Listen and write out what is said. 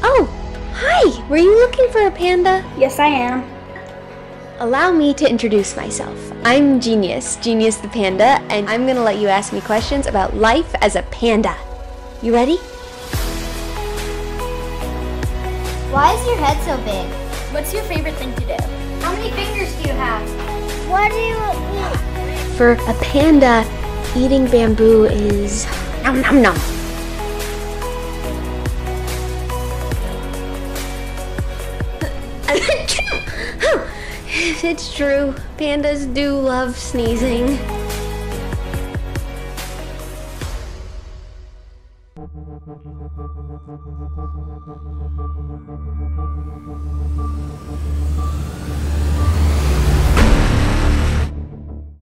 Oh, hi! Were you looking for a panda? Yes, I am. Allow me to introduce myself. I'm Genius the panda, and I'm gonna let you ask me questions about life as a panda. You ready? Why is your head so big? What's your favorite thing to do? How many fingers do you have? What do you eat? For a panda, eating bamboo is nom nom nom. It's true. Pandas do love sneezing.